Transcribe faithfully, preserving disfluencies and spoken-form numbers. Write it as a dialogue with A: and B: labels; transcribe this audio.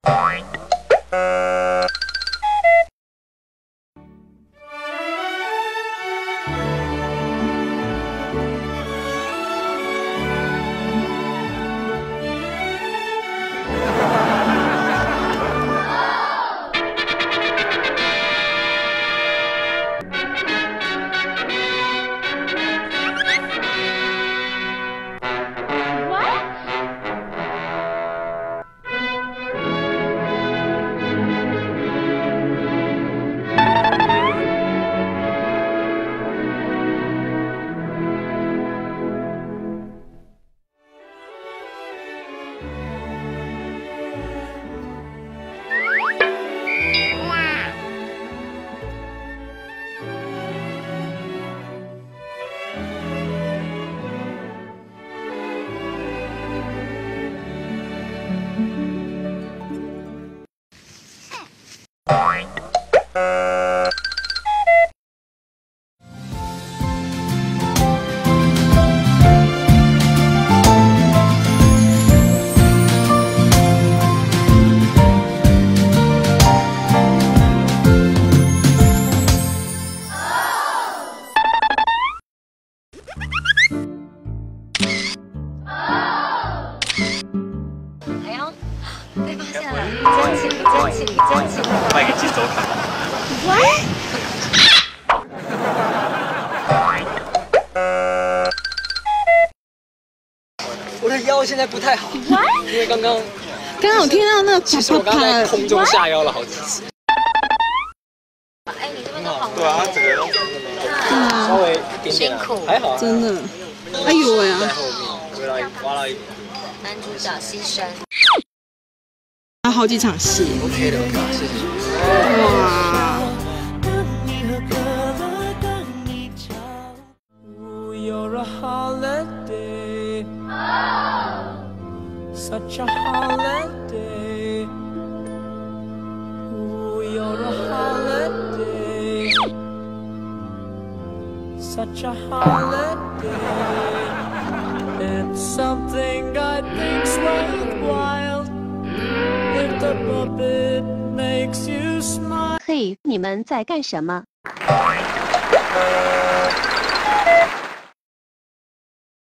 A: 被发现了，捡起，捡起，捡起。
B: 卖给记走卡。
A: 喂。
C: 我的腰现在不太好，因为刚刚，
D: 刚刚我听到那个
C: 其实我刚刚在空中下腰了好几次。
A: 哎，你这边都好。
B: 对啊，整个
D: 啊，
C: 稍微点点啊，还好啊。
D: 真的，哎呦喂啊！
C: 在后面，挖到一挖到一。
A: 男主角牺牲。
D: 啊，好几场戏。
C: OK 的 ，OK 谢谢。
D: 哇。
E: You're a holiday, such a holiday. Ooh, you're a holiday, such a holiday. It's something I think's worthwhile if the puppet makes you smile.
F: 嘿，你们在干什么？